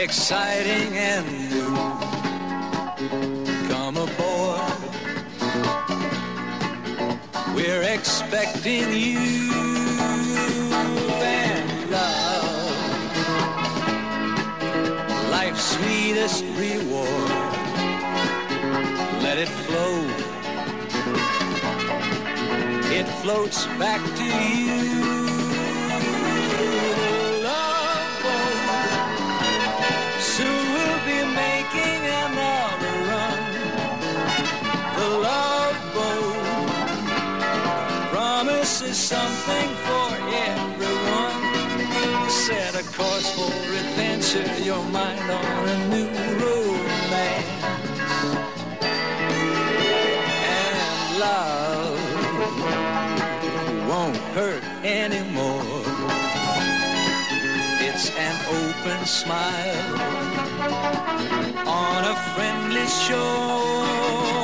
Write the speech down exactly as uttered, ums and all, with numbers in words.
exciting and new. Come aboard, we're expecting you. And love, life's sweetest reward, let it flow, it floats back to you. Soon we'll be making another run. The Love Boat promises something for everyone. Set a course for adventure, your mind on a new romance. And love won't hurt anymore. It's an open smile on a friendly shore.